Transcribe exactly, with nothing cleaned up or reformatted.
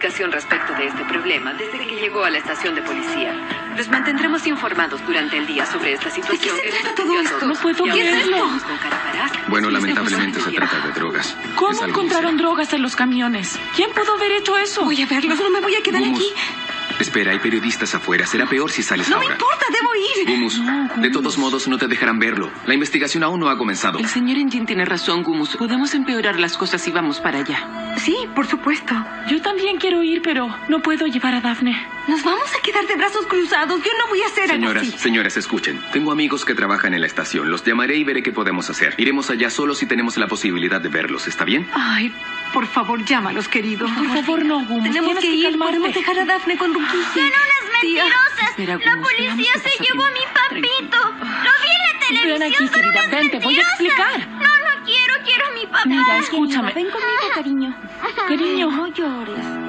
Respecto de este problema desde que llegó a la estación de policía. Los mantendremos informados durante el día sobre esta situación. ¿De qué se trata todo esto? No puedo creerlo. Bueno, lamentablemente se trata de drogas. ¿Cómo encontraron drogas en los camiones? ¿Quién pudo ver hecho eso? Voy a verlos, no me voy a quedar Gumus, aquí. espera, hay periodistas afuera. Será peor si sales No ahora. me importa, debo ir. Gumus, No, Gumus. de todos modos no te dejarán verlo. La investigación aún no ha comenzado. El señor Engine tiene razón, Gumus. Podemos empeorar las cosas si vamos para allá. Sí, por supuesto. Yo también quiero ir, pero no puedo llevar a Daphne. Nos vamos a quedar de brazos cruzados. Yo no voy a hacer algo Señoras, así. señoras, escuchen. Tengo amigos que trabajan en la estación. Los llamaré y veré qué podemos hacer. Iremos allá solo si tenemos la posibilidad de verlos. ¿Está bien? Ay, por favor, llámalos, querido. Por favor, no, Gumus. Tenemos Tienes que ir. calmarte. Podemos dejar a Daphne con Ruquicia. ¡Son unas Tía. mentirosas! Espera, La Gumus, policía veamos qué se pasa llevó a primero. mi papito. Lo vi en la televisión. Ven aquí, son querida, unas ven, te voy a mentirosas. explicar. No, no quiero, quiero a mi papá. Mira, escúchame. Ven conmigo, cariño. Cariño. No llores.